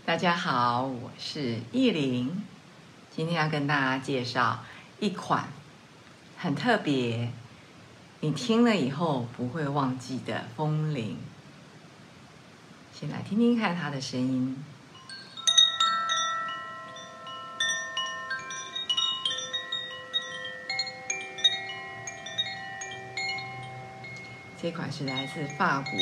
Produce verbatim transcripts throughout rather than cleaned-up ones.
大家好，我是艺玲，今天要跟大家介绍一款很特别，你听了以后不会忘记的风铃。先来听听看它的声音。这款是来自法国，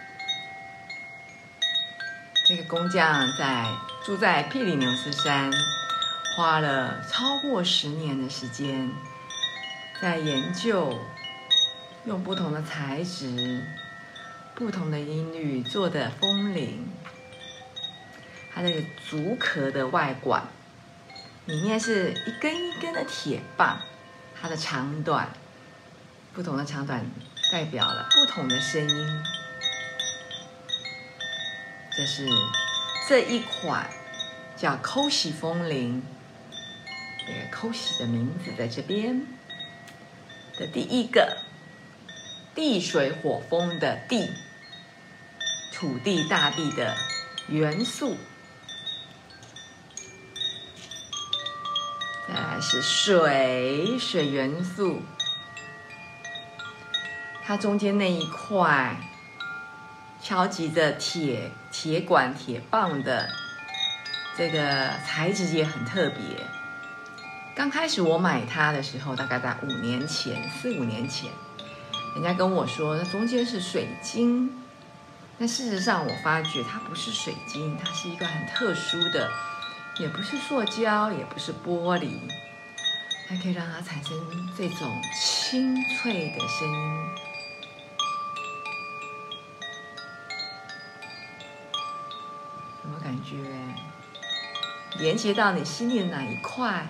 这个工匠在住在庇里牛斯山，花了超过十年的时间，在研究用不同的材质、不同的音律做的风铃。它这个竹壳的外管里面是一根一根的铁棒，它的长短，不同的长短代表了不同的声音。这是这一款叫抠喜风铃，这个抠喜的名字在这边的第一个地水火风的地，土地大地的元素。再来是水，水元素，它中间那一块敲击着铁铁管铁棒的这个材质也很特别。刚开始我买它的时候，大概在五年前四五年前，人家跟我说它中间是水晶，但事实上我发觉它不是水晶，它是一个很特殊的，也不是塑胶，也不是玻璃，它可以让它产生这种清脆的声音。什么感觉？连接到你心里的哪一块？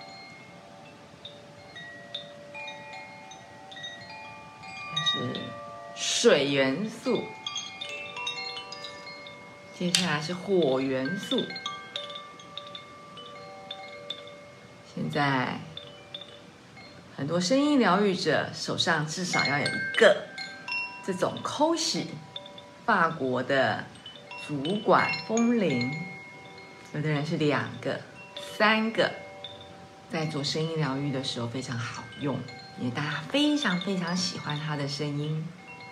这是水元素，接下来是火元素。现在很多声音疗愈者手上至少要有一个这种抠喜法国的竹管风铃，有的人是两个、三个，在做声音疗愈的时候非常好用，因为大家非常非常喜欢它的声音。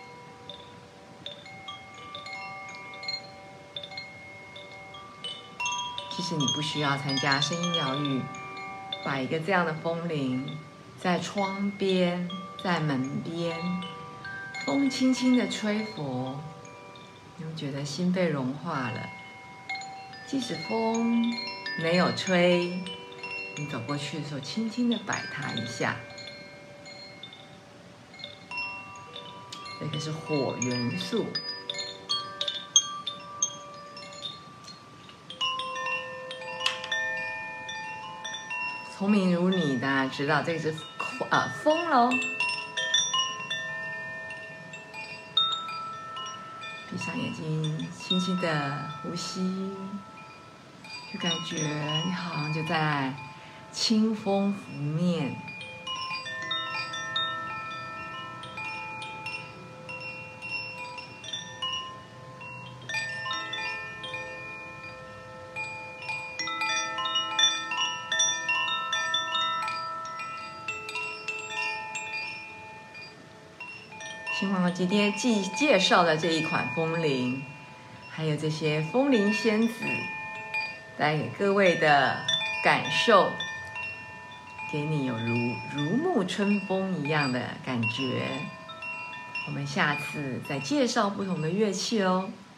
其实你不需要参加声音疗愈，把一个这样的风铃在窗边、在门边，风轻轻的吹拂，你会觉得心被融化了。即使风没有吹，你走过去的时候，轻轻的摆它一下。这个是火元素。聪明如你，大家知道这个是呃风咯。闭上眼睛，轻轻的呼吸，就感觉你好像就在清风拂面。希望今天既介绍的这一款风铃，还有这些风铃仙子带给各位的感受，给你有如如沐春风一样的感觉。我们下次再介绍不同的乐器哦。